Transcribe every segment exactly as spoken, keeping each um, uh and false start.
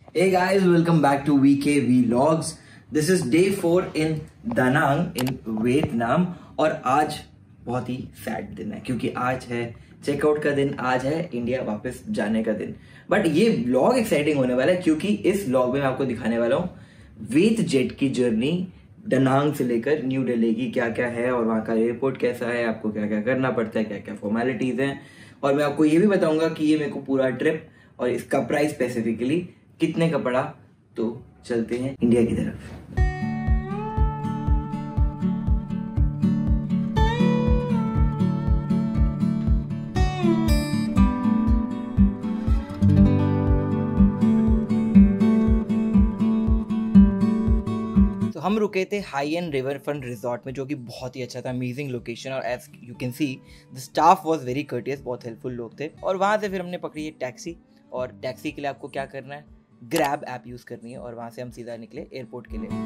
Hey guys, welcome back to V K Vlogs. This is day four in Da Nang in Vietnam और आज बहुत ही sad दिन है क्योंकि आज है चेकआउट का दिन, आज है इंडिया वापस जाने का दिन। बट ये व्लॉग एक्साइटिंग होने वाला है क्योंकि इस व्लॉग में मैं आपको दिखाने वाला हूँ वेट जेट की जर्नी दा नांग से लेकर न्यू दिल्ली की क्या क्या है और वहाँ का एयरपोर्ट कैसा है, आपको क्या क्या करना पड़ता है, क्या क्या फॉर्मेलिटीज हैं, और मैं आपको ये भी बताऊंगा कि ये मेरे को पूरा ट्रिप और इसका प्राइस स्पेसिफिकली कितने का पड़ा। तो चलते हैं इंडिया की तरफ। तो हम रुके थे high end river front resort में, जो कि बहुत ही अच्छा था, अमेजिंग लोकेशन, और as you can see the staff was very courteous, बहुत हेल्पफुल लोग थे। और वहाँ से फिर हमने पकड़ी है टैक्सी, और टैक्सी के लिए आपको क्या करना है, ग्रैब ऐप यूज़ करनी है, और वहाँ से हम सीधा निकले एयरपोर्ट के लिए।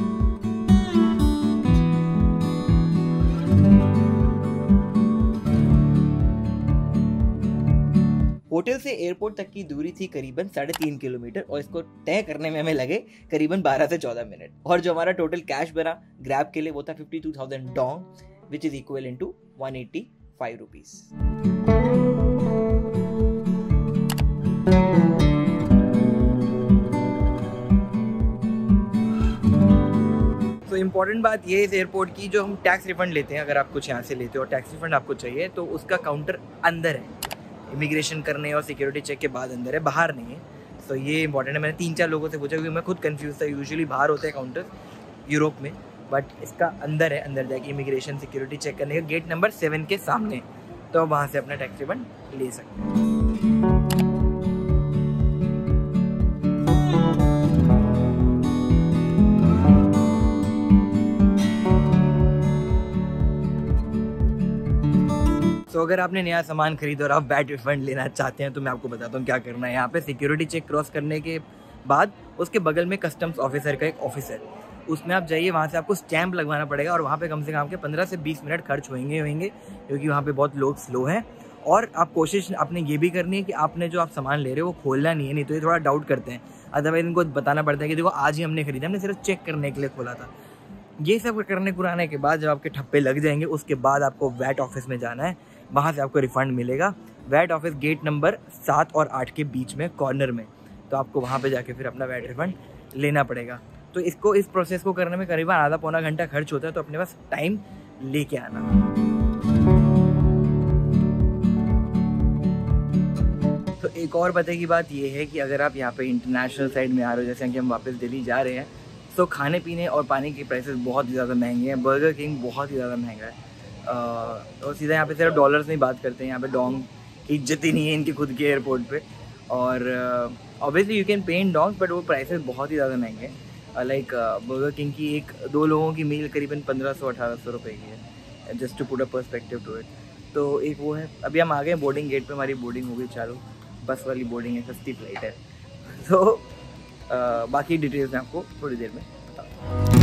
होटल से एयरपोर्ट तक की दूरी थी करीबन साढ़े तीन किलोमीटर और इसको तय करने में हमें लगे करीबन बारह से चौदह मिनट। और जो हमारा टोटल कैश बना ग्रैब के लिए वो था fifty two thousand dong, which is equal in to one eighty five rupees. तो इम्पॉर्टेंट बात ये इस एयरपोर्ट की, जो हम टैक्स रिफंड लेते हैं, अगर आप कुछ यहाँ से लेते हो और टैक्स रिफंड आपको चाहिए तो उसका काउंटर अंदर है, इमिग्रेशन करने और सिक्योरिटी चेक के बाद अंदर है, बाहर नहीं है। तो ये इंपॉर्टेंट है। मैंने तीन चार लोगों से पूछा क्योंकि मैं खुद कंफ्यूज था, यूजुअली बाहर होते हैं काउंटर यूरोप में, बट इसका अंदर है। अंदर जाके इमिग्रेशन सिक्योरिटी चेक करने का गेट नंबर सेवन के सामने, तो आप वहाँ से अपना टैक्स रिफंड ले सकते हैं। तो अगर आपने नया सामान खरीदा और आप वैट रिफंड लेना चाहते हैं तो मैं आपको बताता हूँ क्या करना है। यहाँ पे सिक्योरिटी चेक क्रॉस करने के बाद उसके बगल में कस्टम्स ऑफिसर का एक ऑफिस है, उसमें आप जाइए, वहाँ से आपको स्टैंप लगवाना पड़ेगा, और वहाँ पे कम से कम आपके पंद्रह से बीस मिनट खर्च होंगे होंगे क्योंकि वहाँ पे बहुत लोग स्लो हैं। और आप कोशिश आपने ये भी करनी है कि आपने जो आप सामान ले रहे हो वो खोलना नहीं है, नहीं तो ये थोड़ा डाउट करते हैं। अदरवाइज इनको बताना पड़ता है कि देखो आज ही हमने खरीदा, हमने सिर्फ चेक करने के लिए खोला था। ये सब करने कराने के बाद जब आपके ठप्पे लग जाएंगे उसके बाद आपको वैट ऑफिस में जाना है, वहाँ से आपको रिफ़ंड मिलेगा। वैट ऑफिस गेट नंबर सात और आठ के बीच में कॉर्नर में, तो आपको वहाँ पे जाके फिर अपना वैट रिफ़ंड लेना पड़ेगा। तो इसको इस प्रोसेस को करने में करीबन आधा पौना घंटा खर्च होता है, तो अपने पास टाइम लेके आना। तो एक और पते की बात ये है कि अगर आप यहाँ पे इंटरनेशनल साइड में आ रहे हो, जैसे कि हम वापस दिल्ली जा रहे हैं, तो खाने पीने और पानी के प्राइसेस बहुत ही ज़्यादा महंगे हैं। बर्गर किंग बहुत ही ज़्यादा महंगा है, और सीधा यहाँ पे सिर्फ डॉलर्स नहीं बात करते हैं, यहाँ पे डोंग की इज्जत ही नहीं है इनकी खुद के एयरपोर्ट पे। और obviously you can pay in dongs, but वो प्राइसेस बहुत ही ज़्यादा महंगे हैं। लाइक बर्गर किंग की एक दो लोगों की मील करीबन पंद्रह सौ अठारह सौ रुपये की है, just to put a perspective to it. तो एक वो है। अभी हम आ गए बोर्डिंग गेट पे, हमारी बोर्डिंग हो गई चालू, बस वाली बोर्डिंग है, सस्ती फ्लाइट है। तो uh, बाकी डिटेल्स मैं आपको थोड़ी देर में बताऊँ।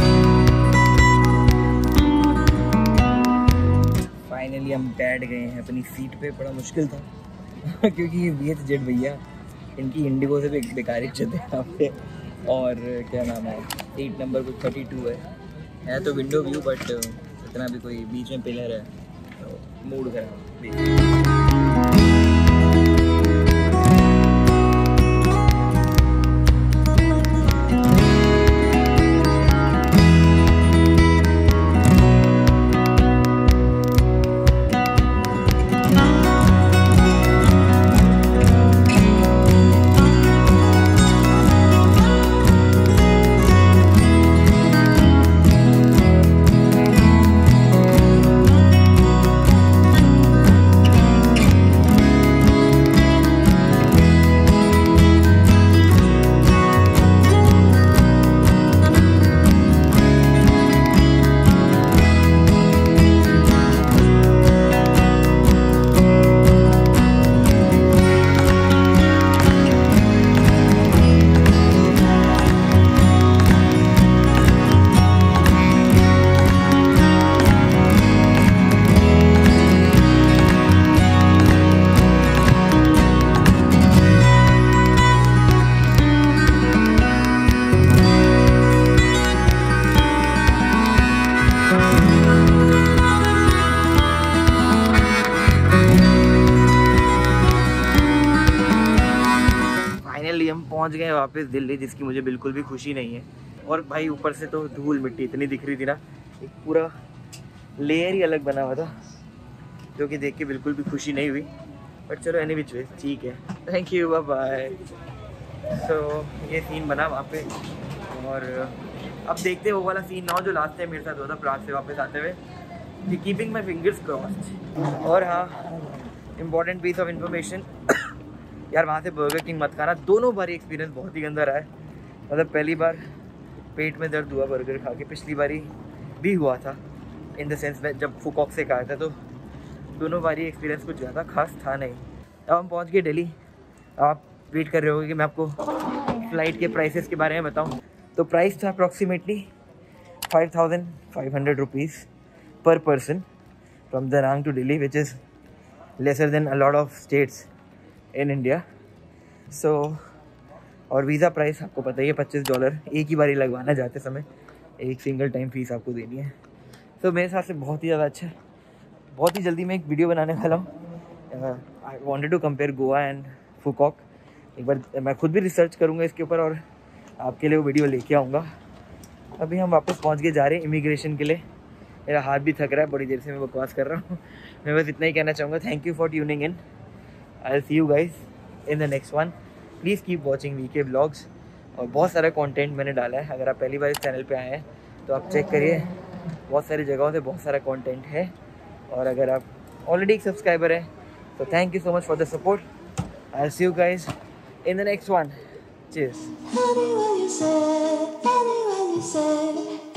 फाइनली हम बैठ गए हैं अपनी सीट पे, बड़ा मुश्किल था क्योंकि ये वी एच जेट भैया, इनकी इंडिगो से भी बेकार इज्जत है यहाँ पे। और क्या नाम है, सीट नंबर कुछ थर्टी टू है है तो विंडो व्यू, बट इतना भी कोई बीच में पिलर है तो मूड खराब। पहुंच गए वापस दिल्ली, जिसकी मुझे बिल्कुल भी खुशी नहीं है। और भाई ऊपर से तो धूल मिट्टी इतनी दिख रही थी ना, एक पूरा लेयर ही अलग बना हुआ था, जो कि देख के बिल्कुल भी खुशी नहीं हुई। बट चलो एनी विच वे ठीक है, थैंक यू, बाय बाय। तो ये सीन बना वहाँ पे। और अब देखते वो वाला सीन ना हो जो लास्ट टाइम मेरे साथ हुआ था प्राग से वापस आते हुए, कि कीपिंग माई फिंगर्स क्रॉस्ड। और हाँ, इम्पॉर्टेंट पीस ऑफ इन्फॉर्मेशन, यार वहाँ से बर्गर किंग मत खाना, दोनों बार एक्सपीरियंस बहुत ही गंदा रहा है। मतलब पहली बार पेट में दर्द हुआ बर्गर खा के, पिछली बारी भी हुआ था इन द सेंस में जब फुकॉक से खाया था, तो दोनों बारी एक्सपीरियंस कुछ ज़्यादा खास था नहीं। अब हम पहुँच गए दिल्ली। आप वेट कर रहे होगे कि मैं आपको फ़्लाइट के प्राइसेस के बारे में बताऊँ। तो प्राइस था approximately five thousand five hundred rupees per person from Da Nang to Delhi, which is lesser than a lot of states in India. So और वीज़ा प्राइस आपको पता ही है पच्चीस डॉलर, एक ही बारी लगवाना जाते समय, एक सिंगल टाइम फीस आपको देनी है। तो मेरे हिसाब से बहुत ही ज़्यादा अच्छा है। बहुत ही जल्दी मैं एक वीडियो बनाने वाला हूँ। I wanted to compare Goa and Phu Quoc. एक बार मैं खुद भी रिसर्च करूँगा इसके ऊपर और आपके लिए वो वीडियो लेके आऊँगा। अभी हम वापस पहुँच के जा रहे हैं इमिग्रेशन के लिए। मेरा हाथ भी थक रहा है, बड़ी देर से मैं बकवास कर रहा हूँ। मैं बस इतना ही कहना चाहूँगा, thank you for tuning in. I will see you guys in the next one. Please keep watching VK vlogs. और बहुत सारा कंटेंट मैंने डाला है, अगर आप पहली बार इस चैनल पे आए हैं तो आप चेक करिए, बहुत सारी जगहों से बहुत सारा कंटेंट है। और अगर आप ऑलरेडी एक सब्सक्राइबर हैं तो thank you so much for the support. I will see you guys in the next one. Cheers.